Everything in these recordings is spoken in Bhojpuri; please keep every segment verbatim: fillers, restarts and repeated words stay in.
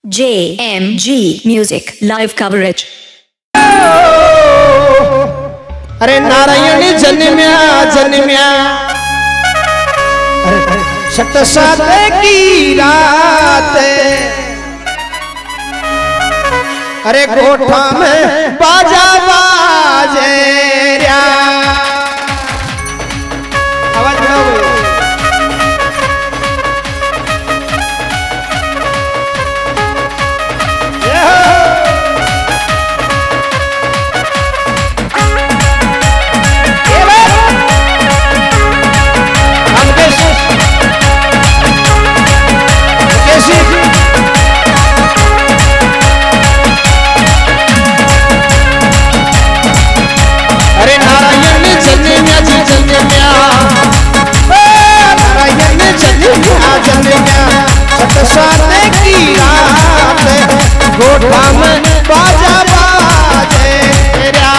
J M G Music Live Coverage। अरे नारायण जन्म्या जन्म्या सत सात की रात, अरे कोठा में बाजा बाजे रा। आवाज बढ़ाओ। गोठा में बाजा बाजे रा।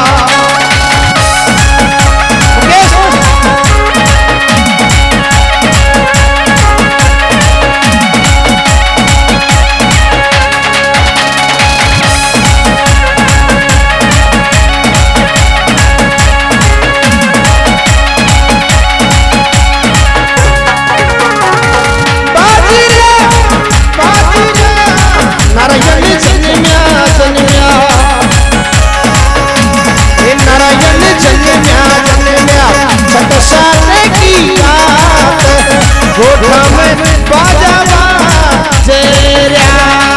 गोठा में बाजा बाजे रा।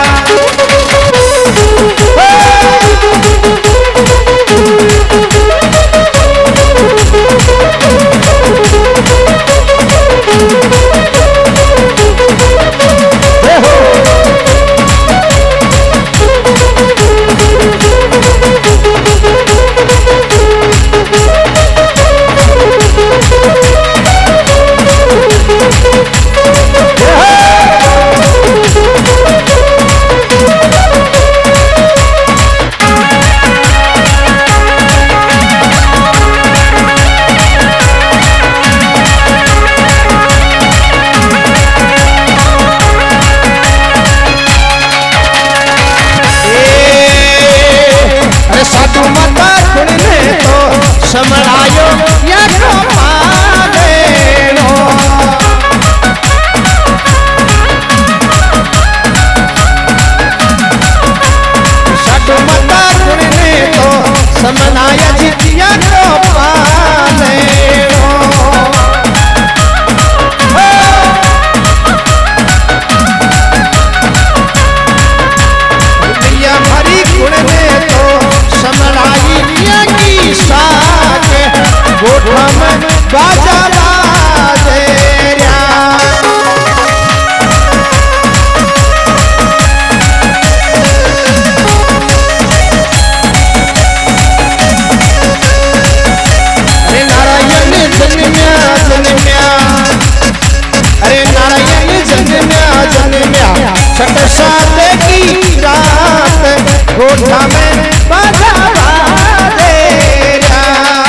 समरायो या तो पालेनो, साधु माता सुनने तो समनाया जी या तो पालेनो। भैया भरी गुणने तो समराई की साथ गोठा में बाजा बाजे रा। अरे नारायण जन्म्या जन्म्या, अरे नारायण जन्म्या जन्म्या छठ सात की रात, गोठा में बाजा बाजे रा।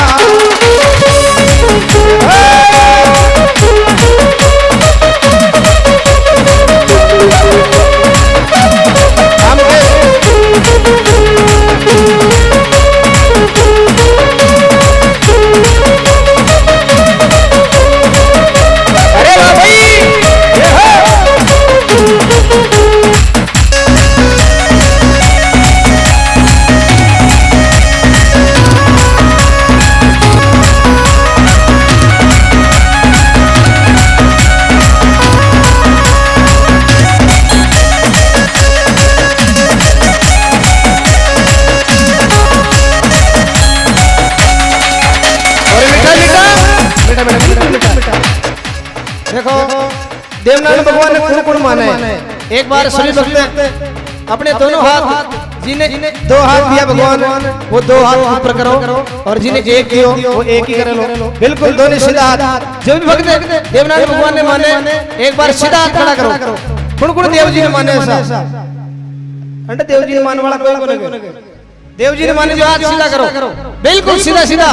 देखो देवनारायण भगवान ने कौन कौन माना है। एक बार सभी भक्त अपने दोनों हाथ, जिन्हें दो हाथ दिया भगवान वो दो हाथ ऊपर करो, और जिन्हें एक दियो वो एक ही कर लो। बिल्कुल दोनों सीधा हाथ। जो भी भक्त देवनारायण भगवान ने माने एक बार सीधा हाथ खड़ा करो। कौन कौन देव जी ने माने ऐसा? अंडा देव जी ने मानने वाला कोई नहीं। देव जी ने माने जो हाथ सीधा करो, बिल्कुल सीधा सीधा।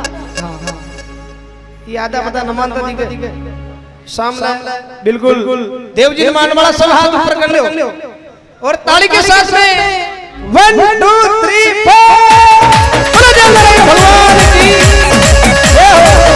ये आधा पता न मानता जी के सामने बिल्कुल देव जी ने मानने वाला सब हाथ ऊपर कर लो। और ताली के साथ में वन टू थ्री फोर भगवान की जय हो।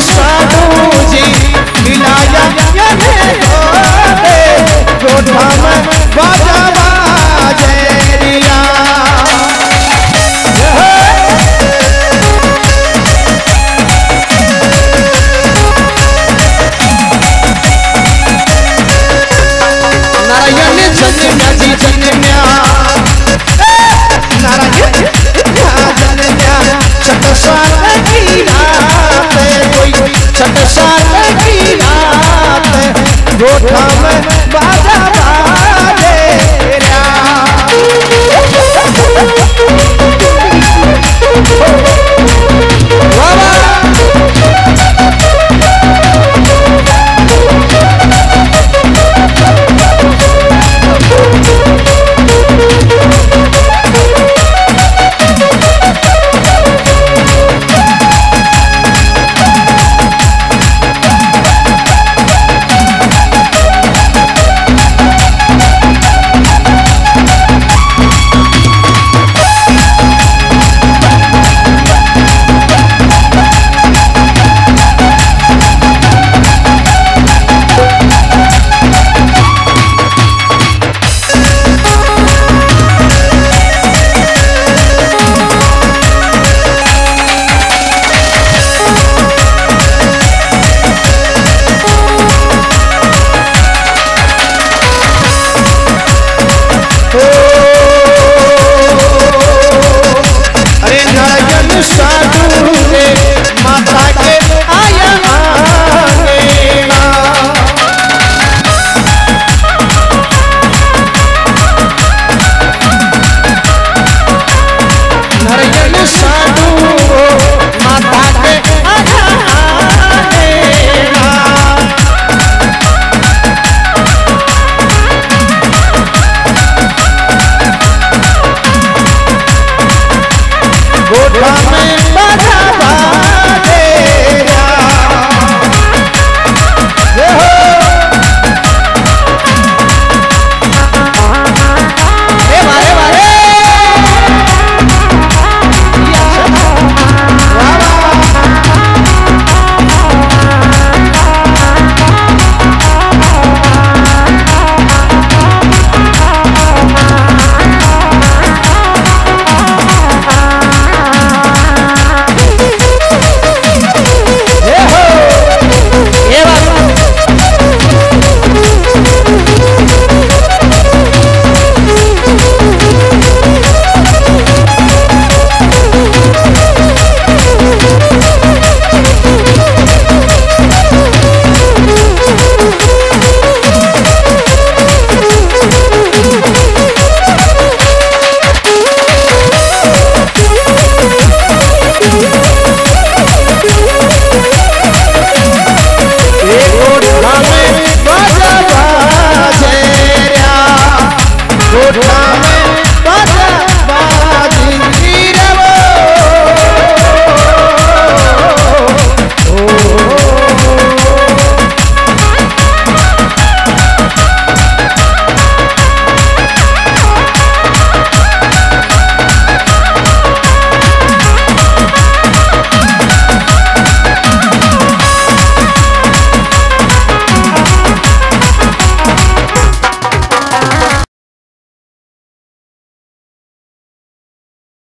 Rama